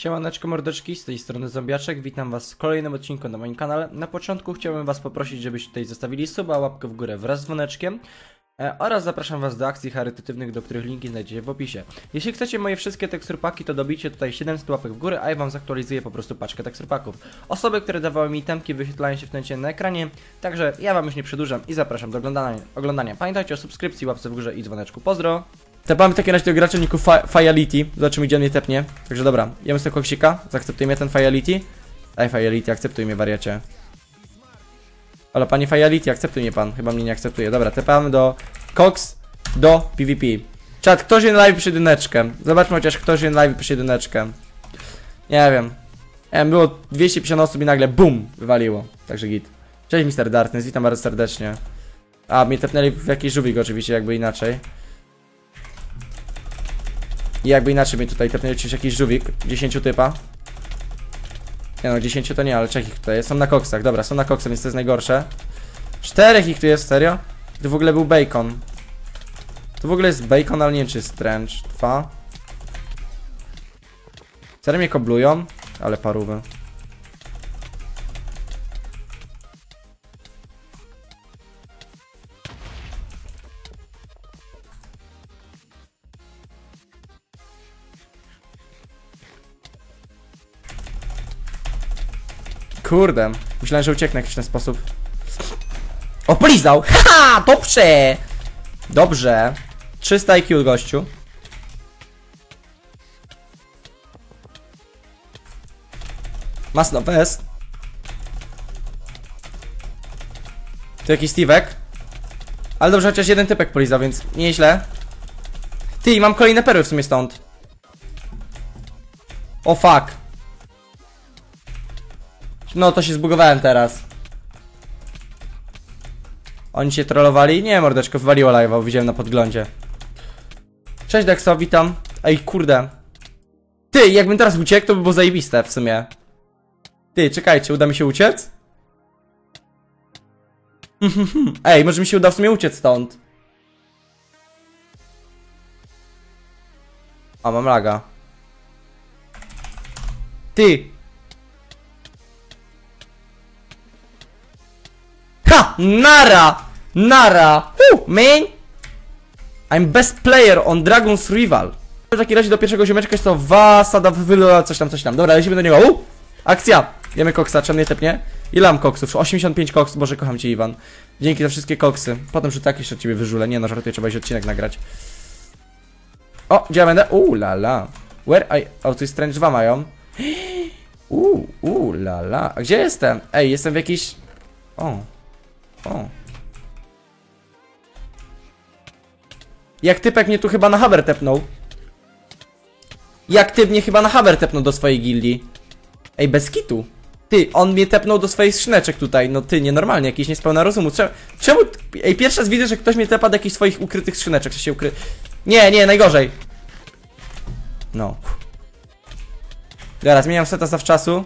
Siemaneczko mordeczki, z tej strony Zombiaczek, witam was w kolejnym odcinku na moim kanale. Na początku chciałbym was poprosić, żebyście tutaj zostawili suba, łapkę w górę wraz z dzwoneczkiem oraz zapraszam was do akcji charytatywnych, do których linki znajdziecie w opisie. Jeśli chcecie moje wszystkie teksturpaki, to dobijcie tutaj 700 łapek w górę, a ja wam zaktualizuję po prostu paczkę teksturpaków. Osoby, które dawały mi temki, wyświetlają się w momencie na ekranie, także ja wam już nie przedłużam i zapraszam do oglądania. Pamiętajcie o subskrypcji, łapce w górze i dzwoneczku. Pozdro! Tepamy w takim razie do gracza niku Fiality. Zobaczymy, gdzie on mnie tepnie. Także dobra, jemy sobie koksika. Zaakceptuj mnie ten Fiality. Daj Fiality, akceptuj mnie, wariacie. Ale panie Fiality, akceptuj mnie pan. Chyba mnie nie akceptuje. Dobra, tepamy do Cox do PvP. Czat, ktoś na live pisze jedyneczkę. Zobaczmy chociaż ktoś na live pisze jedyneczkę. Nie wiem. Było 250 osób i nagle BUM! Wywaliło. Także git. Cześć Mr. Darkness, witam bardzo serdecznie. A, mnie tepnęli w jakiś żółwik oczywiście, jakby inaczej. I jakby inaczej mnie tutaj tepnęli jakiś żółwik. 10 typa. Nie no, 10 to nie, ale czekaj ich tutaj jest. Są na koksach, dobra, są na koksach, więc to jest najgorsze. 4 ich tu jest, serio? To w ogóle był bacon. To w ogóle jest bacon, ale nie wiem czy jest strange. 2. Serio mnie koblują? Ale parówy. Kurde, myślałem, że ucieknę w ten sposób. O, polizał! Haha, dobrze! Dobrze. 300 IQ, gościu. Masno best. Tu jakiś Steve'ek. Ale dobrze, chociaż jeden typek polizał, więc nieźle. Ty, mam kolejne perły w sumie stąd. O fuck. No to się zbugowałem teraz. Oni się trollowali? Nie, mordeczko, wywaliło live'a, widziałem na podglądzie. Cześć Dexo, witam. Ej, kurde. Ty, jakbym teraz uciekł, to by było zajebiste w sumie. Ty, czekajcie, uda mi się uciec? Ej, może mi się uda w sumie uciec stąd. A, mam laga. Ty. Ha! Nara! Nara! Man! I'm best player on Dragon's Rival. W takim razie do pierwszego ziomeczka jest to Wasada wywyla coś tam. Dobra, lecimy do niego. Akcja! Jemy koksa, czy on mnie tepnie? Ile mam koksów? 85 koks, Boże, kocham cię, Iwan. Dzięki za wszystkie koksy. Potem rzucę jeszcze od ciebie wyżulę. Nie no, żartuję, trzeba iść odcinek nagrać. O, gdzie ja będę? La. Where I... O, tu jest Strange 2 mają. La. A gdzie jestem? Ej, jestem w jakiś... O. Jak typek mnie tu chyba na haber tepnął. Jak typ mnie chyba na haber tepnął do swojej gildii. Ej, bez kitu. Ty, on mnie tepnął do swoich skrzyneczek tutaj. No ty, nienormalnie, jakiś niespełna rozumu. Czemu? Ej, pierwszy raz widzę, że ktoś mnie tepa do jakichś swoich ukrytych skrzyneczek. Czy się Nie, najgorzej. No. Dobra, zmieniam seta zawczasu.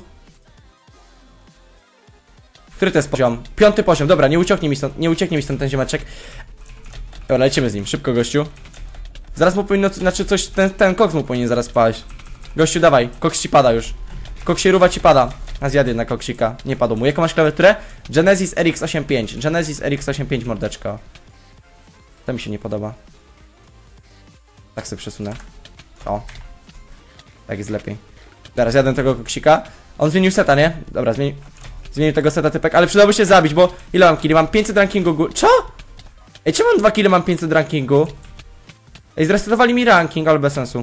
Który to jest poziom? 5. poziom, dobra, nie ucieknie mi stąd ten ziomeczek. Dobra, lecimy z nim, szybko gościu. Zaraz mu powinno, znaczy coś, ten koks mu powinien zaraz paść. Gościu, dawaj, koks ci pada już. Koksieruwa ci pada. A zjadę na koksika, nie padło mu. Jaką masz klawiaturę? Genesis RX85, Genesis RX85 mordeczko. To mi się nie podoba. Tak sobie przesunę. O. Tak jest lepiej. Teraz jadę tego koksika. On zmienił seta, nie? Dobra, zmienił tego seta typek, ale przydałoby się zabić, bo ile mam killi? Mam 500 rankingu. Co? Ej, czemu mam 2 kile, mam 500 rankingu? Ej, zresetowali mi ranking, ale bez sensu.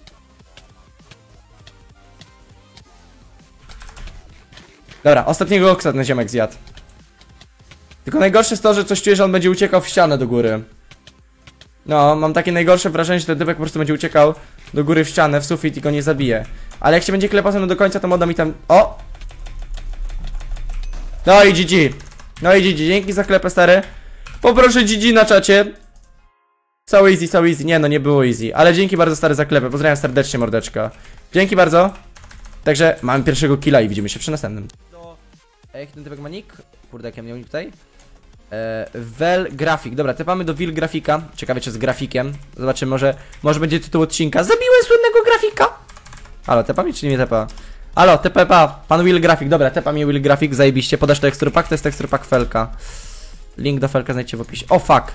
Dobra, ostatniego koksa ten ziomek zjadł. Tylko najgorsze jest to, że coś czuję, że on będzie uciekał w ścianę do góry. No, mam takie najgorsze wrażenie, że ten typek po prostu będzie uciekał do góry w ścianę, w sufit i go nie zabije. Ale jak się będzie klepał ze mną do końca, to moda mi tam... O! No i GG. Dzięki za klepę, stary. Poproszę GG na czacie. So easy. Nie no, nie było easy. Ale dzięki bardzo, stary, za klepę. Pozdrawiam serdecznie, mordeczka. Dzięki bardzo. Także mamy pierwszego killa i widzimy się przy następnym. Jaki ten typek ma nick? Kurde, jak ja miał nick tutaj? Wel grafik. Dobra, tepamy do Wil grafika. Ciekawe, czy z grafikiem. Zobaczymy, może będzie tytuł odcinka. Zabiłem słynnego grafika! Halo, tepa mi czy nie tepa? Halo, TPP, pan Will Graphic, dobra, tepa mi Will Graphic, zajebiście, podasz tekstur pack, to jest tekstur pack Felka. Link do Felka znajdziecie w opisie. O fuck!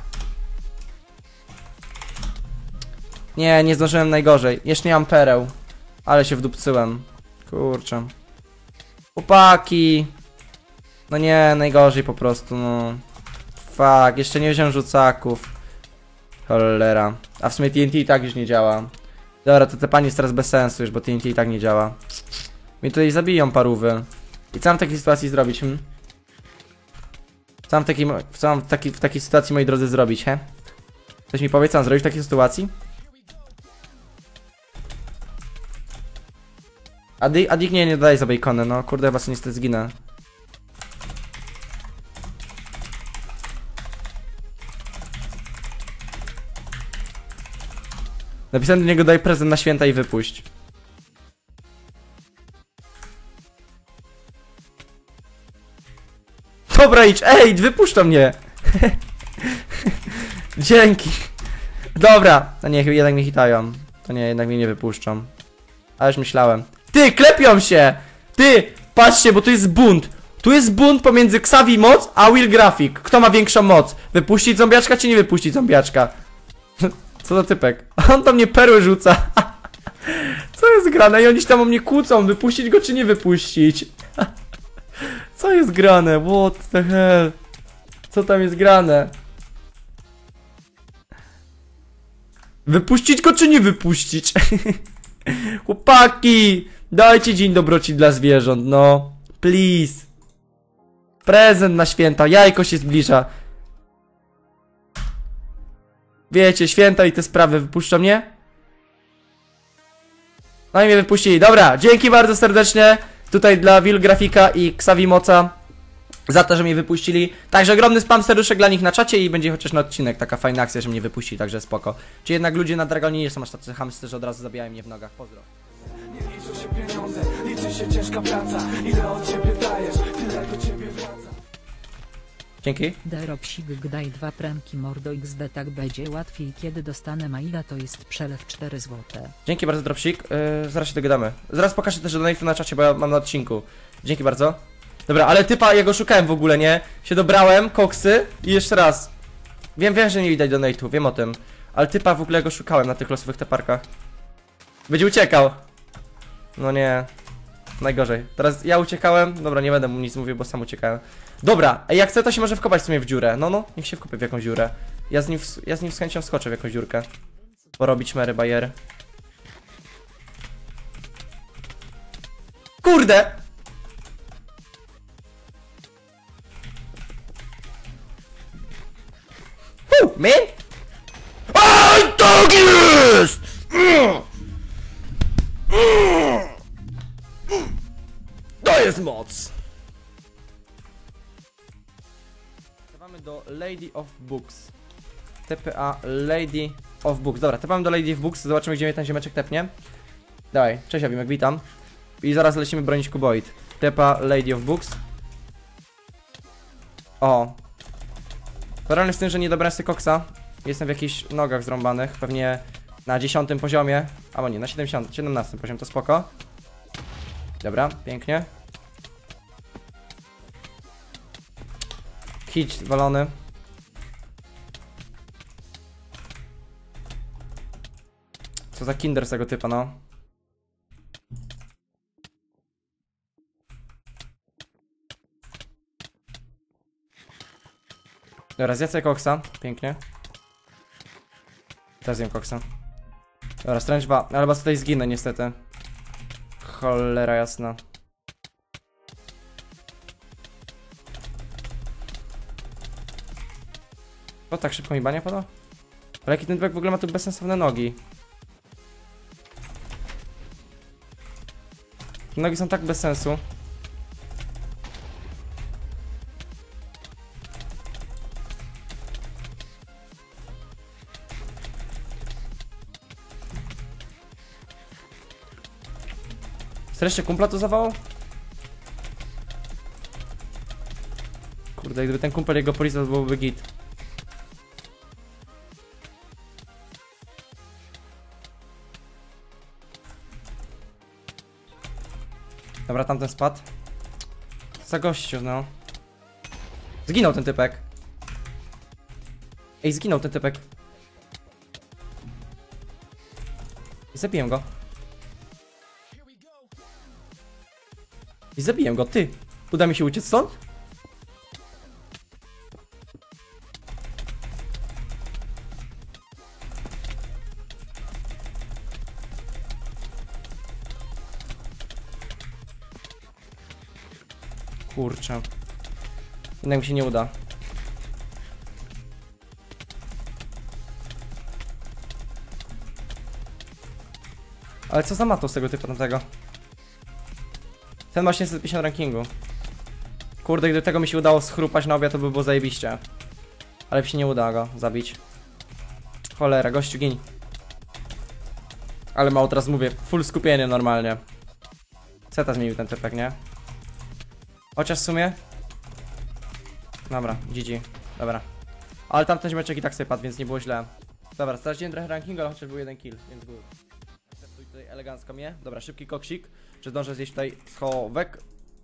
Nie, nie zdążyłem najgorzej, jeszcze nie mam pereł. Ale się wdupcyłem. Kurczę. Chłopaki! No nie, najgorzej po prostu, no. Fuck, jeszcze nie wziąłem rzucaków. Cholera. A w sumie TNT i tak już nie działa. Dobra, to te pani jest teraz bez sensu już, bo TNT i tak nie działa. Mnie tutaj zabiją parówy. I co mam w takiej sytuacji zrobić, Co mam w takiej sytuacji, moi drodzy, zrobić, he? Ktoś mi powie, co mam zrobić w takiej sytuacji? Adik nie dodaj za bacony, no kurde, chyba sobie niestety zginę. Napisałem do niego, daj prezent na święta i wypuść. Dobra, idź, ej, wypuszcza mnie. Dzięki. Dobra, no nie, jednak mnie hitają. To nie, jednak mnie nie wypuszczą. A już myślałem. Ty, klepią się! Ty, patrzcie, bo tu jest bunt. Tu jest bunt pomiędzy Xavi moc, a Will Graphic. Kto ma większą moc? Wypuścić zombiaczka, czy nie wypuścić zombiaczka? Co za typek? On do mnie perły rzuca. Co jest grane? I oni się tam o mnie kłócą. Wypuścić go, czy nie wypuścić? Co jest grane? What the hell? Co tam jest grane? Wypuścić go, czy nie wypuścić? Chłopaki! Dajcie dzień dobroci dla zwierząt, no. Please. Prezent na święta. Jajko się zbliża. Wiecie, święta i te sprawy. Wypuszczą mnie? No i mnie wypuścili. Dobra, dzięki bardzo serdecznie. Tutaj dla Will Grafika i Xavi Moca za to, że mnie wypuścili. Także ogromny spam serduszek dla nich na czacie i będzie chociaż na odcinek taka fajna akcja, że mnie wypuścili, także spoko. Czy jednak ludzie na Dragonie nie są aż tacy chamscy, że od razu zabijają mnie w nogach. Pozdro. Nie liczą się pieniądze, liczy się ciężka praca. Ile od ciebie dajesz, tyle do ciebie wraca. Dzięki. Deropsik gdaj 2 premki mordo XD, tak będzie łatwiej, kiedy dostanę maila, to jest przelew 4 złote. Dzięki bardzo, Dropsik. Zaraz się dogadamy. Zaraz pokażę też donate'u na czacie, bo ja mam na odcinku. Dzięki bardzo. Dobra, ale typa, ja go szukałem w ogóle, nie? Się dobrałem, koksy i jeszcze raz. Wiem, że nie widać donate'u, wiem o tym. Ale typa w ogóle go szukałem na tych losowych teparkach. Będzie uciekał. No nie. Najgorzej. Teraz ja uciekałem. Dobra, nie będę mu nic mówił, bo sam uciekałem. Dobra, jak chce, to się może wkopać w sumie w dziurę. No, niech się wkopie w jakąś dziurę. Ja z nim z chęcią wskoczę w jakąś dziurkę. Porobić Mary Bayer. Kurde! Man! Aj, tak jest! To jest moc! Tepamy do Lady of Books. TPA Lady of Books. Dobra, tepamy do Lady of Books, zobaczymy, gdzie mnie ten ziomeczek tepnie. Dawaj, cześć Abimek, witam. I zaraz lecimy bronić Kuboid. TPA Lady of Books. O. Problem jest w tym, że nie dobrałem sobie koksa. Jestem w jakichś nogach zrąbanych, pewnie na 10 poziomie. Albo nie, na 17 poziom, to spoko. Dobra, pięknie. Hit walony. Co za kinder z tego typa, no. Dobra, zjadł sobie koksa. Pięknie. Teraz zjem koksa. Dobra, stręcz 2. Ale chyba tutaj zginę niestety. Cholera jasna. O, tak szybko mi bania pada? Ale jaki ten bek w ogóle ma tu bezsensowne nogi. Te nogi są tak bez sensu. Jeszcze kumpla to zawało? Kurde, gdyby ten kumpel jego polizał, byłoby git. Dobra, tamten spadł. Za gościu, no. Zginął ten typek. Ej, zginął ten typek. I zabiłem go. I zabiłem go, ty. Uda mi się uciec stąd? Kurczę. Jednak mi się nie uda. Ale co za matą z tego typu tamtego? Ten ma 750 rankingu. Kurde, gdyby tego mi się udało schrupać na obiad, to by było zajebiście. Ale mi się nie uda go zabić. Cholera, gościu gin. Ale mało teraz mówię, full skupienie normalnie. Seta zmienił ten typek, nie? Chociaż w sumie... Dobra, GG. Dobra. Ale tamten ziomeczek i tak sobie padł, więc nie było źle. Dobra, straciłem trochę rankingu, ale chociaż był jeden kill, więc był. Akceptuj tutaj elegancko mnie. Dobra, szybki koksik. Czy zdążę zjeść tutaj schowek?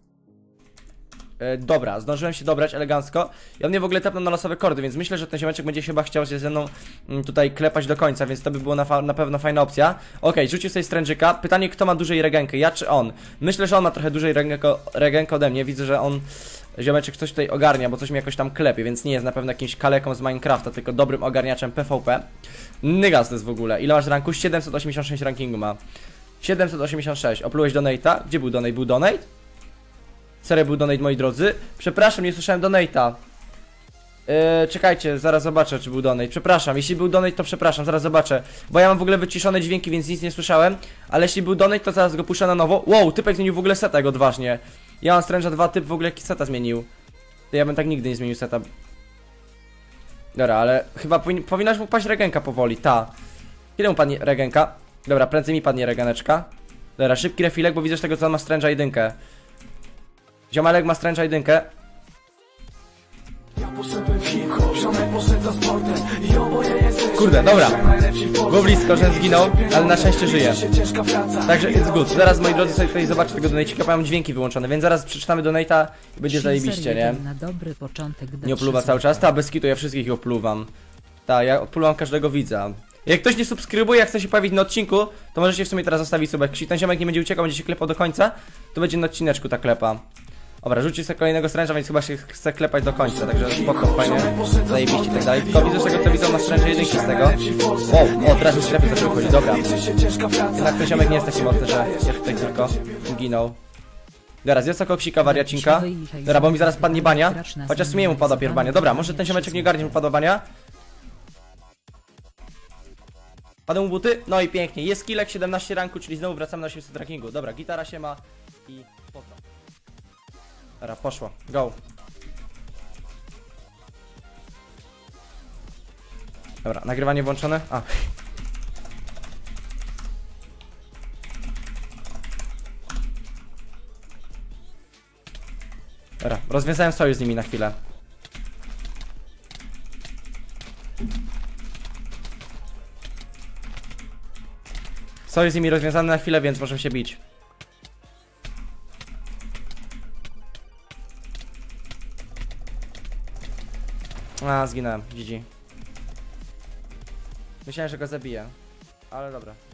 Dobra, zdążyłem się dobrać elegancko. I on mnie w ogóle tepnął na losowe kordy, więc myślę, że ten ziomeczek będzie chyba chciał się ze mną tutaj klepać do końca, więc to by było na pewno fajna opcja. Okej, rzucił sobie strężyka. Pytanie, kto ma dłużej regenkę, ja czy on? Myślę, że on ma trochę dłużej regenkę ode mnie. Widzę, że on, ziomeczek, coś tutaj ogarnia, bo coś mi jakoś tam klepie, więc nie jest na pewno jakimś kaleką z Minecrafta, tylko dobrym ogarniaczem PvP. Nygas to jest w ogóle. Ile masz ranku? 786 rankingu ma. 786. Oplułeś donate'a? Gdzie był donate? Był donate? Serio był donate, moi drodzy? Przepraszam, nie słyszałem donate'a. Czekajcie, zaraz zobaczę, czy był donate. Przepraszam, jeśli był donate, to przepraszam, zaraz zobaczę. Bo ja mam w ogóle wyciszone dźwięki, więc nic nie słyszałem. Ale jeśli był donate, to zaraz go puszczę na nowo. Wow, typek zmienił w ogóle seta, jak odważnie. Ja mam Strange'a 2, typ w ogóle jaki seta zmienił. To ja bym tak nigdy nie zmienił seta. Dobra, ale chyba powinnaś mu paść regenka powoli, ta. Ile mu padnie regenka? Dobra, prędzej mi padnie regeneczka. Dobra, szybki refilek, bo widzę z tego, co on ma Strange'a 1. Ziomalek ma Strange'a 1. Ja poszedłem w hip-hop, ziomek poszedł za sportem i oboje jesteśmy Kurde, dobra. najlepsi w Polsce. Było blisko, że zginął, ale na szczęście żyje. Liczy się ciężka praca. Także it's good. Zaraz, moi drodzy, sobie tutaj zobaczcie tego donate'ika, bo mam dźwięki wyłączone, więc zaraz przeczytamy donate'a i będzie zajebiście, nie? Na dobry początek Nie opluwa cały czas? Ta, bez kitu, ja wszystkich ich opluwam. Ta, ja opluwam każdego widza. Jak ktoś nie subskrybuje, jak chce się pojawić na odcinku, to możecie w sumie teraz zostawić subek. Jeśli ten ziomek nie będzie uciekał, będzie się klepał do końca, to będzie na odcineczku ta klepa. Dobra, rzucił sobie kolejnego Strange'a, więc chyba się chce klepać do końca, także spoko, fajnie, zajebiście i tak dalej. Tylko widzę z tego, co widzą na Strange'a 1 z tego. O, teraz już lepiej zaczęły chodzić, dobra. Jednak ten ziomek nie jest taki mocny, że ja tutaj tylko ginął. Dobra, zjadł koksika, wariacinka. Dobra, bo mi zaraz padnie bania, chociaż w sumie mu pada pierw bania. Dobra, może ten ziomeczek nie garnie mu pada bania. Padł mu buty? No i pięknie, jest killek, 17 ranku, czyli znowu wracamy na 800 rankingu. Dobra, gitara się ma i po co? Dobra, poszło, go. Dobra, nagrywanie włączone? A. Dobra, rozwiązałem sojusz z nimi na chwilę. Sojusz z nimi rozwiązany na chwilę, więc możemy się bić. A, zginąłem, GG. Myślałem, że go zabiję, ale dobra.